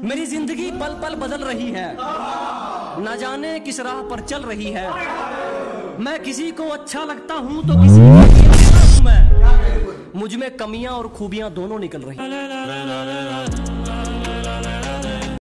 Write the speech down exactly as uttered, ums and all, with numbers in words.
मेरी जिंदगी पल पल बदल रही है, न जाने किस राह पर चल रही है। मैं किसी को अच्छा लगता हूँ तो किसी को बुरा हूँ मैं। मुझ में कमियां और खूबियां दोनों निकल रही हैं।